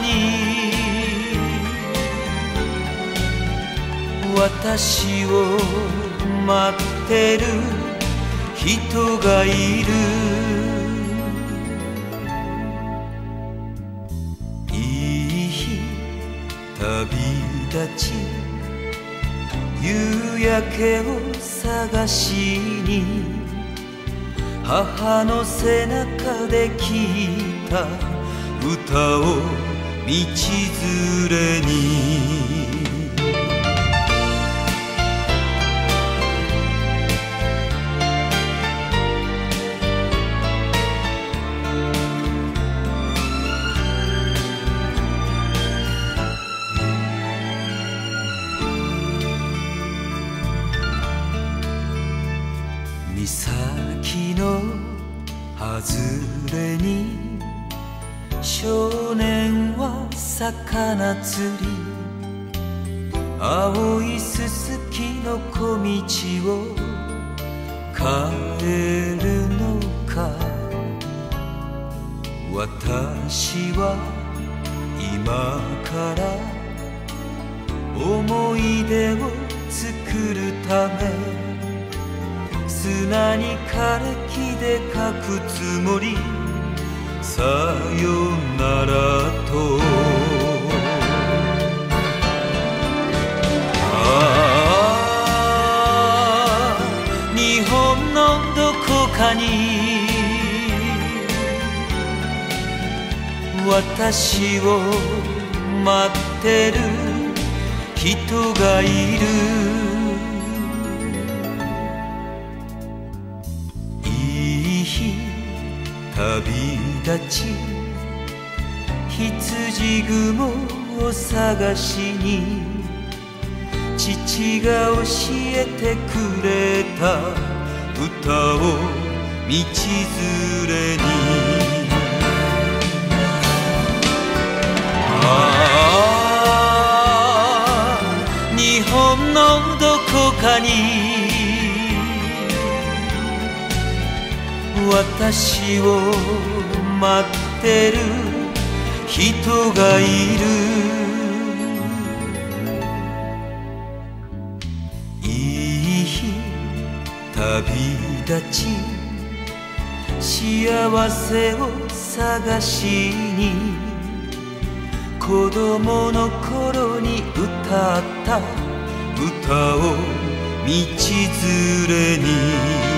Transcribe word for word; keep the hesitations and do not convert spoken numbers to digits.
に私を待ってる人がいる。いい日旅立ち夕焼けを探しに母の背中で聞いた歌を道連れに。岬の外れに少年は魚釣り青いすすきの小道を帰るのか。私は今から思い出を作るため砂に枯れ木で書くつもり。さよならとああ日本のどこかに私を待ってる人がいる。旅立ち羊雲を探しに父が教えてくれた歌を道連れに。ああ日本のどこかに私を待ってる人がいる。いい日旅立ち幸せを探しに子供の頃に歌った歌を道連れに。